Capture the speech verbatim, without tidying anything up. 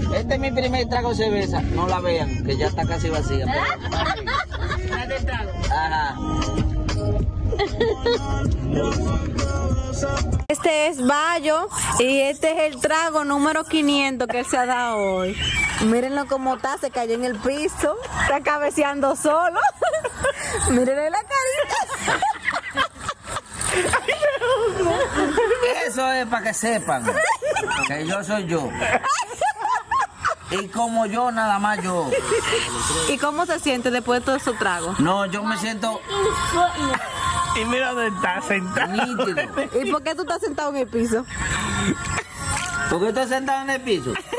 Este es mi primer trago de cerveza. No la vean, que ya está casi vacía. Ajá. Este es Bayo y este es el trago número quinientos que él se ha dado hoy. Mírenlo cómo está, se cayó en el piso, está cabeceando solo. Mírenle la carita. Eso es para que sepan que yo soy yo. Y como yo, nada más yo. ¿Y cómo se siente después de todo su trago? No, yo me siento Y mira dónde está sentado. nítido. ¿Y por qué tú estás sentado en el piso? ¿Por qué estás sentado en el piso?